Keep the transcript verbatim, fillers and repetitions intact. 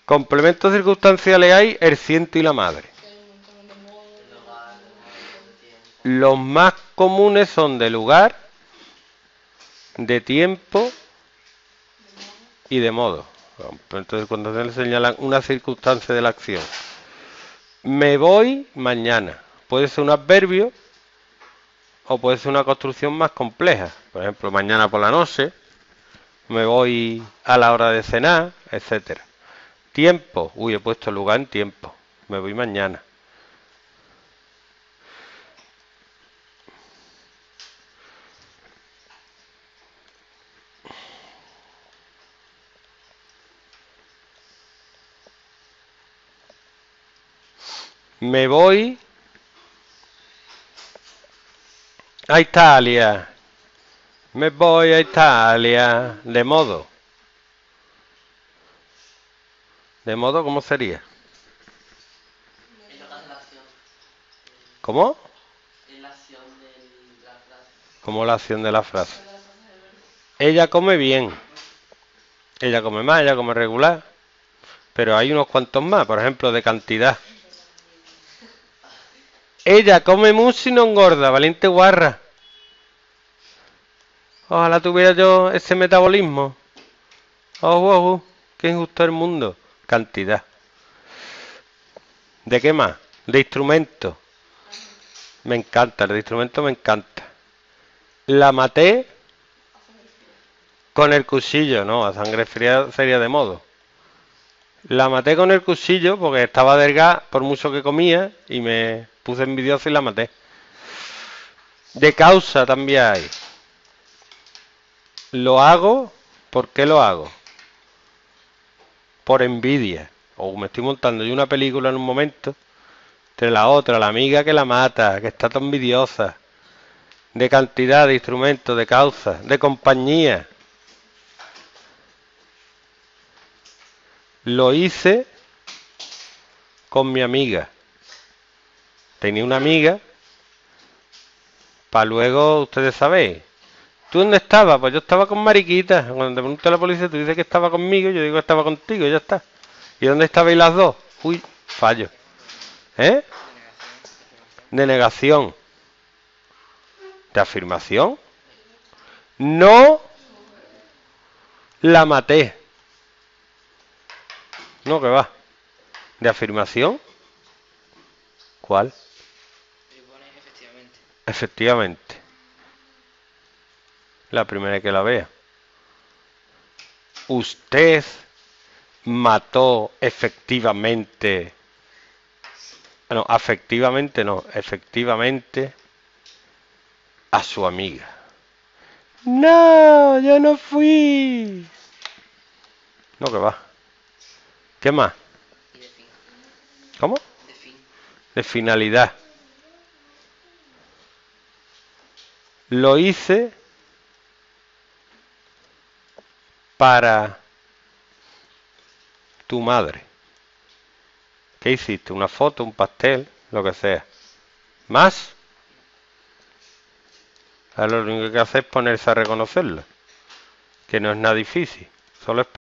Complementos circunstanciales hay el ciento y la madre. Los más comunes son de lugar, de tiempo y de modo. Entonces, cuando se le señalan una circunstancia de la acción. Me voy mañana. Puede ser un adverbio o puede ser una construcción más compleja. Por ejemplo, mañana por la noche. Me voy a la hora de cenar, etcétera. Tiempo. Uy, he puesto lugar en tiempo. Me voy mañana. Me voy a Italia. Me voy a Italia. De modo. ¿De modo cómo sería? ¿Cómo? Como la acción de la frase. Ella come bien. Ella come más, ella come regular. Pero hay unos cuantos más, por ejemplo, de cantidad. Ella come mucho y no engorda, valiente guarra. Ojalá tuviera yo ese metabolismo. Oh, oh, oh, qué injusto el mundo. Cantidad. ¿De qué más? De instrumentos. Me encanta, el de instrumento me encanta. La maté con el cuchillo, no, a sangre fría sería de modo. La maté con el cuchillo porque estaba delgada por mucho que comía y me puse envidioso y la maté. De causa también hay. Lo hago, ¿por qué lo hago? Por envidia. O me estoy montando yo una película en un momento, entre la otra, la amiga que la mata, que está tan envidiosa. De cantidad, de instrumentos, de causa, de compañía. Lo hice con mi amiga. Tenía una amiga, para luego, ustedes sabéis. ¿Tú dónde estabas? Pues yo estaba con Mariquita. Cuando te pregunta la policía, tú dices que estaba conmigo, yo digo que estaba contigo, y ya está. ¿Y dónde estabais las dos? Uy, fallo. ¿Eh? De negación. ¿De afirmación? No la maté. No, que va. ¿De afirmación? ¿Cuál? Efectivamente. Efectivamente. La primera vez que la vea. Usted mató efectivamente. No, afectivamente no. Efectivamente a su amiga. No, yo no fui. No, que va. ¿Qué más? ¿Cómo? De fin. De finalidad. Lo hice para tu madre. ¿Qué hiciste? ¿Una foto, un pastel? Lo que sea. ¿Más? Ahora lo único que hace es ponerse a reconocerlo. Que no es nada difícil. Solo es